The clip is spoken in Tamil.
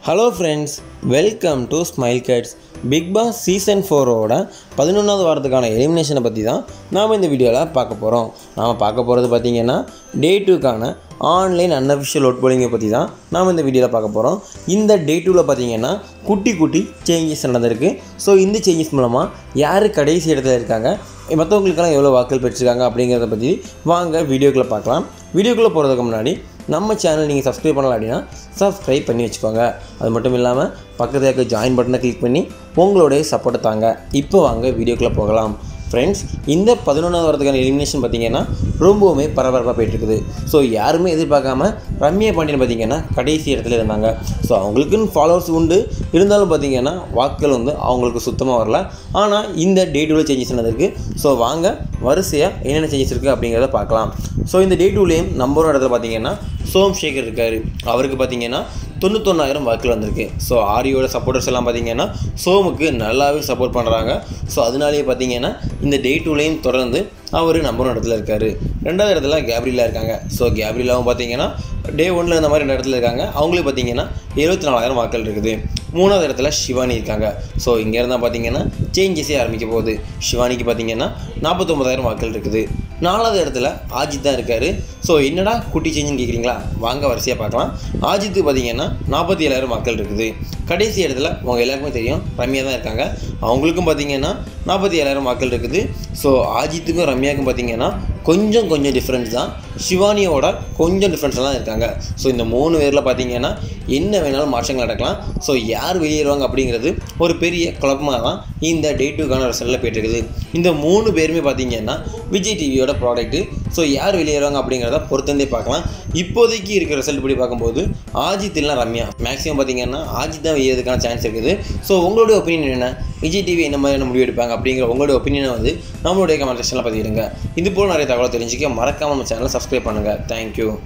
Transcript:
Hello friends, welcome to Smile Kids. Bigg Boss Season 4 ஓட 11வது வாரத்துக்கான எலிமினேஷனை பற்றி தான் நாம் இந்த வீடியோவில் பார்க்க போகிறோம். நாம் பார்க்க போகிறது பார்த்திங்கன்னா Day 2க்கான ஆன்லைன் அன்அஃபிஷியல் ஓட் போலிங்கை பற்றி தான் நாம் இந்த வீடியோவில் பார்க்க போகிறோம். இந்த Day 2ல் பார்த்திங்கன்னா குட்டி சேஞ்சஸ் நடந்திருக்கு. ஸோ இந்த சேஞ்சஸ் மூலமாக யார் கடைசி இடத்துல இருக்காங்க, மற்றவங்களுக்கெல்லாம் எவ்வளோ வாக்கள் பெற்றிருக்காங்க அப்படிங்கிறத பற்றி வாங்க வீடியோக்குள்ளே பார்க்கலாம். வீடியோக்குள்ளே போகிறதுக்கு முன்னாடி நம்ம சேனல் நீங்கள் சப்ஸ்கிரைப் பண்ணலாம் அப்படின்னா சப்ஸ்கிரைப் பண்ணி வச்சுக்கோங்க. அது மட்டும் இல்லாமல் பக்கத்தில் இருக்க ஜாயின் பட்டனை கிளிக் பண்ணி உங்களுடைய சப்போர்ட்டை தாங்க. இப்போ வாங்க வீடியோக்குள்ளே போகலாம். ஃப்ரெண்ட்ஸ், இந்த 11வது வாரத்துக்கான எலிமினேஷன் பார்த்திங்கன்னா ரொம்பவுமே பரபரப்பாக போயிட்டுருக்குது. ஸோ யாருமே எதிர்பார்க்காம ரம்யா பாண்டியன் பார்த்திங்கன்னா கடைசி இடத்துல இருந்தாங்க. ஸோ அவங்களுக்குன்னு ஃபாலோவர்ஸ் உண்டு, இருந்தாலும் பார்த்திங்கன்னா வாக்குகள் அவங்களுக்கு சுத்தமாக வரல. ஆனால் இந்த Day 2ல் சேஞ்சஸ் நடந்திருக்கு. ஸோ வாங்க வரிசையாக என்னென்ன சேஞ்சஸ் இருக்குது அப்படிங்கிறத பார்க்கலாம். ஸோ இந்த Day 2லேயும் நம்பர் இடத்துல பார்த்திங்கன்னா சோமசேகர் இருக்கார். அவருக்கு பார்த்திங்கன்னா 91,000 வாக்குகள் வந்திருக்கு. ஸோ ஆரியோட சப்போர்ட்டர்ஸ் எல்லாம் பார்த்திங்கன்னா சோமுக்கு நல்லாவே சப்போர்ட் பண்ணுறாங்க. ஸோ அதனாலேயே பார்த்திங்கன்னா இந்த Day 2லேயும் தொடர்ந்து அவர் நம்பர் இடத்துல இருக்கார். 2வது இடத்துல கேப்ரியலா இருக்காங்க. ஸோ கேப்ரியலாவும் பார்த்திங்கன்னா Day 1ல் இந்த மாதிரி 2 இடத்துல இருக்காங்க. அவங்களுக்கு பார்த்திங்கன்னா 74,000 வாக்கள் இருக்குது. 3வது இடத்துல ஷிவானி இருக்காங்க. ஸோ இங்கே இருந்தால் பார்த்திங்கன்னா சேஞ்சஸே ஆரம்பிக்க போகுது. ஷிவானிக்கு பார்த்திங்கன்னா 49,000 வாக்கள் இருக்குது. 4வது இடத்துல ஆஜித் தான் இருக்கார். ஸோ என்னடா குட்டி சேஞ்சுன்னு கேட்குறீங்களா, வாங்க வரிசையாக பார்க்கலாம். ஆஜித்து பார்த்திங்கன்னா 47,000 வாக்கள் இருக்குது. கடைசி இடத்துல அவங்க எல்லாருக்குமே தெரியும் ரம்யா தான் இருக்காங்க. அவங்களுக்கும் பார்த்திங்கன்னா 47,000 வாக்கள் இருக்குது. ஸோ ஆஜித்துக்கும் ரம்யாவுக்கும் பார்த்திங்கன்னா கொஞ்சம் டிஃப்ரென்ஸ் தான். ஷிவானியோட கொஞ்சம் டிஃப்ரென்ஸ்லாம் இருக்காங்க. ஸோ இந்த 3 பேரில் பார்த்திங்கன்னா என்ன வேணாலும் மாற்றங்கள் நடக்கலாம். ஸோ யார் வெளியேறுவாங்க அப்படிங்கிறது ஒரு பெரிய குழப்பமாக தான் இந்த Day 2க்கான ரிசல்ட்டில் போய்ட்டுருக்குது. இந்த 3 பேருமே பார்த்திங்கன்னா விஜய் டிவியோட ப்ராடக்ட்டு. ஸோ யார் வெளியேறுவாங்க அப்படிங்கிறத பொறுத்தந்தே பார்க்கலாம். இப்போதைக்கு இருக்கிற ரிசல்ட் படி பார்க்கும்போது ஆஜித் இல்லைனா ரம்யா, மேக்ஸிமம் பார்த்திங்கன்னா ஆஜித் தான் வெளியேறதுக்கான சான்ஸ் இருக்குது. ஸோ உங்களுடைய ஒப்பீனியன் என்ன, விஜய் டிவி என்ன மாதிரியான முடிவு எடுப்பாங்க அப்படிங்கிற உங்களுடைய ஒப்பீனியனை நம்மளுடைய கமெண்ட் செக்ஷனில் பதிவிடுங்க. இது போல் நிறைய தகவல் தெரிஞ்சுக்க மறக்காமல் நம்ம சேனலை சப்ஸ்கிரைப் பண்ணுங்கள். தேங்க்யூ.